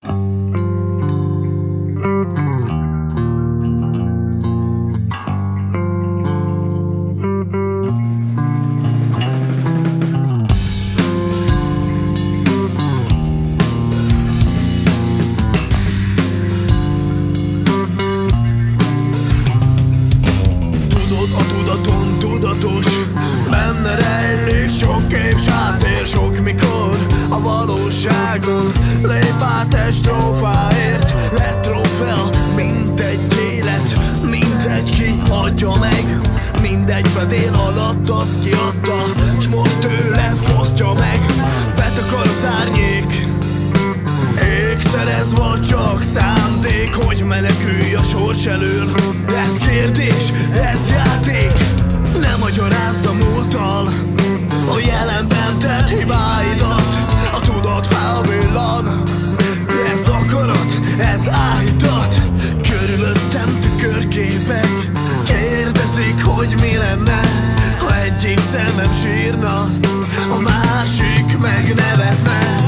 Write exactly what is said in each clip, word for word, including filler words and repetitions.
Benne rejlik sok kép, sátér, sok mikor a valóságon lép át egy strófáért. Letró fel mindegy élet, mindegy ki adja meg, mindegy fedél alatt azt kiadta, s most tőle fosztja meg. Betakar az árnyék, ékszerez vagy csak szándék, hogy menekülj a sors elől. Ez kérdés, ez játék. Nem magyarázd a múlttal a jelenben tett hibáidat. A tudat felvillan, ez akarat, ez áhítat. Körülöttem tükörképek kérdezik, hogy mi lenne, ha egyik szemem sírna, a másik meg nevetne.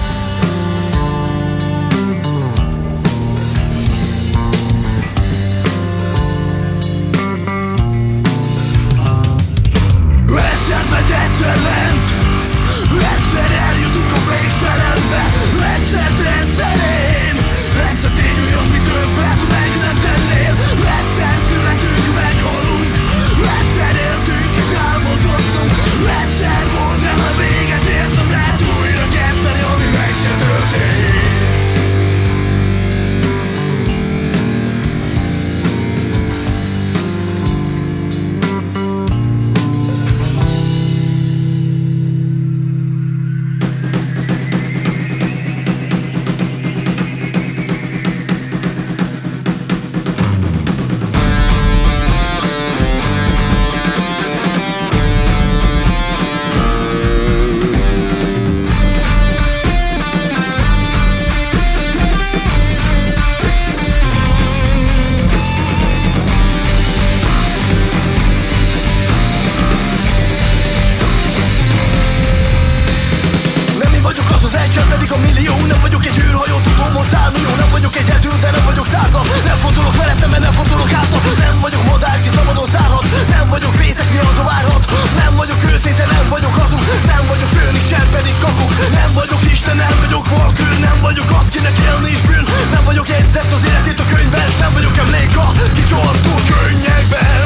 Egyszer lent, egyszer eljutunk a végtelenbe, egyszer rendszerén, egyszer tényleg jobb, mi többet meg nem tennél. Egyszer születünk, meghalunk, egyszer éltünk és álmodoztunk, egyszer volt, de már véget értem, lehet újra kezdeni, ami meg se történt. Pedig a millió, nem vagyok egy űrhajó, tudom hozzáállni, jó, nem vagyok egy edül, de nem vagyok százal. Nem fordulok vele szemben, nem fordulok hátra. Nem vagyok modell, ki szabadon szállhat. Nem vagyok fészek, mi az a várhat. Nem vagyok őszinte, nem vagyok hazug. Nem vagyok főnix, sem pedig kakuk. Nem vagyok Isten, nem vagyok valkűr. Nem vagyok az, kinek élni is bűn. Nem vagyok jegyzett az életét a könyvben, s nem vagyok emlék a kicsordó könnyekben.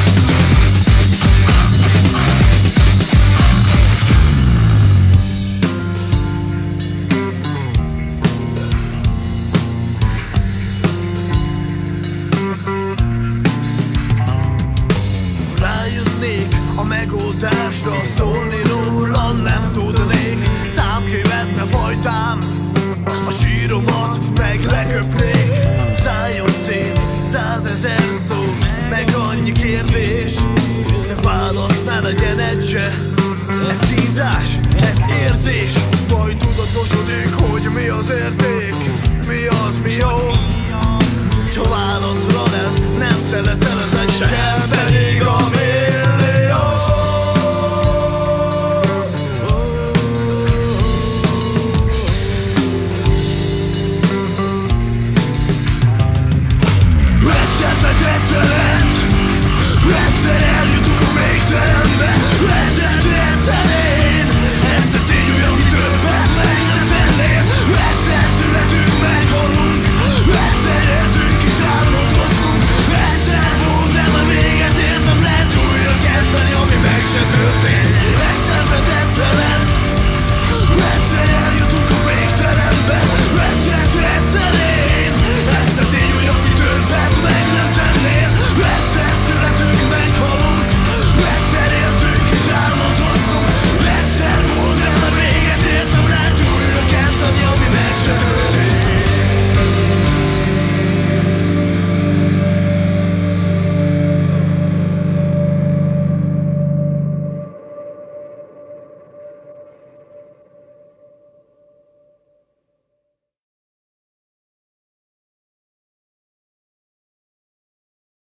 A megoldásra szólni róla nem tudnék. Szám követne fajtám, a síromat meg leköpnék. Szálljon szét százezer szó, meg annyi kérdés, de válasz ne legyen egy se. Ez kínzás, ez érzés, majd tudatosodik, hogy mi az érték, mi az, mi jó.